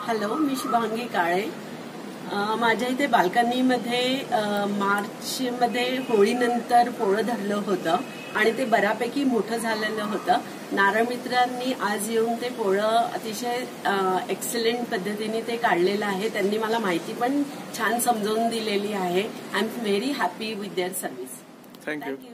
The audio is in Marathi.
हॅलो, मी शुभांगी काळे. माझ्या इथे बाल्कनीमध्ये मार्चमध्ये होळीनंतर पोळं धरलं होतं आणि ते बऱ्यापैकी मोठं झालेलं होतं. नारळ मित्रांनी आज येऊन ते पोळं अतिशय एक्सलंट पद्धतीने ते काढलेलं आहे. त्यांनी मला माहिती पण छान समजावून दिलेली आहे. I am very happy with their service. Thank you.